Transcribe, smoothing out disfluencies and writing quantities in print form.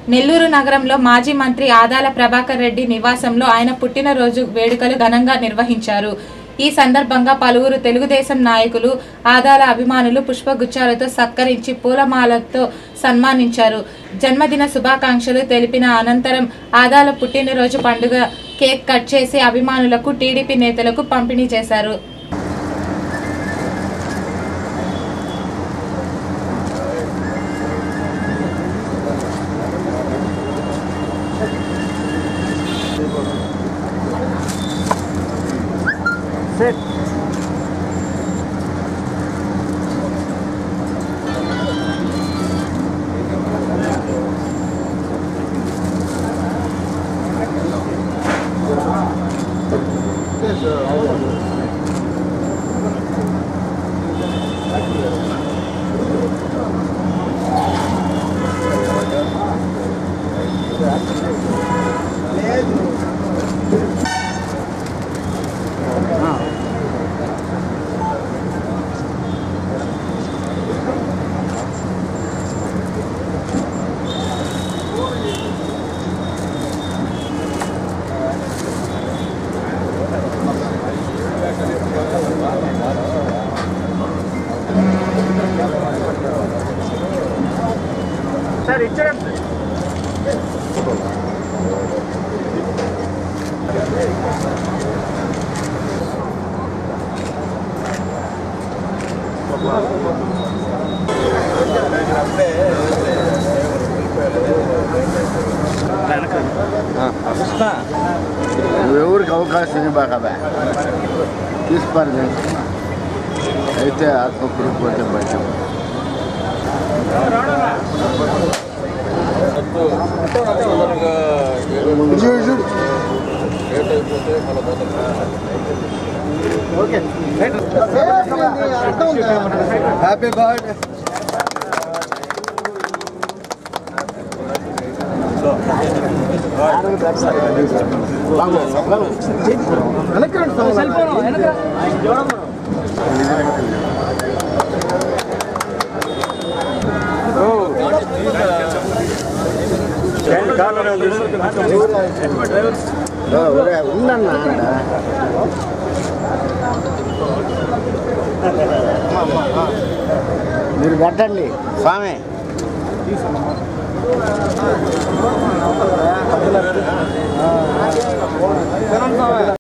నెల్లూరు నగరంలో మాజీ మంత్రి ఆదాల ప్రభాకర్ రెడ్డి నివాసంలో ఆయన పుట్టినరోజు వేడుకలు ఘనంగా నిర్వహించారు. ఈ సందర్భంగా పలువురు తెలుగుదేశం నాయకులు, ఆదాల అభిమానులు పుష్పగుచ్చాలతో సత్కరించి పూలమాలతో సన్మానించారు. జన్మదిన శుభాకాంక్షలు తెలిపిన అనంతరం ఆదాల పుట్టినరోజు పండుగ కేక్ కట్ చేసి అభిమానులకు, టీడీపీ నేతలకు పంపిణీ చేశారు. సార్ ఇచ్చారు ఎవరికి అవకాశం బాగా తీసుకోరు అయితే ఆత్మకూరుపోతే బయట హ్యాపీ బర్త్డే ఉందన్నా మీరు పెట్టండి స్వామి.